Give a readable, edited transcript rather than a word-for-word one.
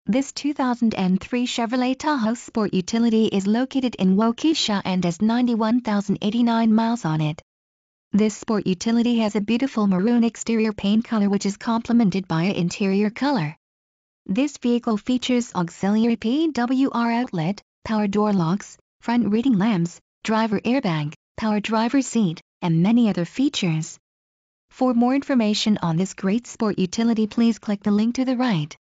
This 2003 Chevrolet Tahoe Sport Utility is located in Waukesha and has 91,089 miles on it. This sport utility has a beautiful maroon exterior paint color which is complemented by an interior color. This vehicle features auxiliary PWR outlet, power door locks, front reading lamps, driver airbag, power driver seat, and many other features. For more information on this great sport utility, please click the link to the right.